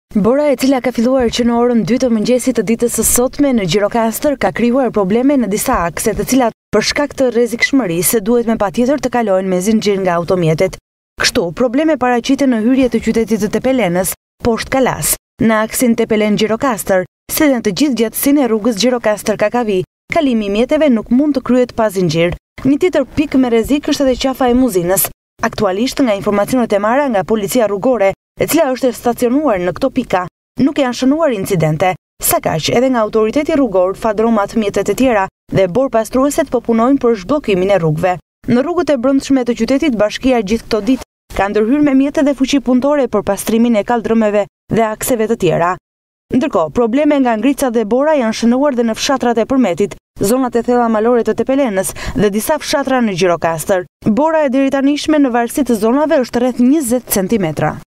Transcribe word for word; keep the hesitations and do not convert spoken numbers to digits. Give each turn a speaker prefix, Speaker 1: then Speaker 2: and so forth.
Speaker 1: Bora e cila ka filluar që në orën dy të mëngjesit të ditës së sotme në Gjirokastër ka krijuar probleme në disa akse, të cilat për shkak të rrezikshmërisë duhet me patjetër të kalojnë me zinxhir nga automjetet. Kështu, probleme paraqiten në hyrje të qytetit të Tepelenës, poshtë Kalas, në aksin Tepelen-Gjirokastër, si dhe në të gjithë gjatësinë e rrugës Gjirokastër-Kakavi. Kalimi i mjeteve nuk mund të kryhet pa zinxhir. Një tjetër pikë me rrezik është edhe qafa e Muzinës. Aktualisht, nga informacionet e marra nga policia rrugore, e cila është stacionuar në këto pika, nuk janë shënuar incidente. Sa kaq, edhe nga autoriteti rrugor, fadromat, mjetet e tjera dhe borë pastrueset po punojnë për zhbllokimin e rrugëve. Në rrugët e brendshme të qytetit, bashkia gjithë këto ditë ka ndërhyrë me mjete dhe fuqi punëtore për pastrimin e kaldrëmeve dhe akseve të tjera. Ndërkohë, probleme nga ngrica dhe bora janë shënuar dhe në fshatrat e Përmetit, zonat e thella malore të Tepelenës dhe disa fshatra në Gjirokastër. Bora e deri tanishme në varësi të zonave është rreth njëzet centimetra.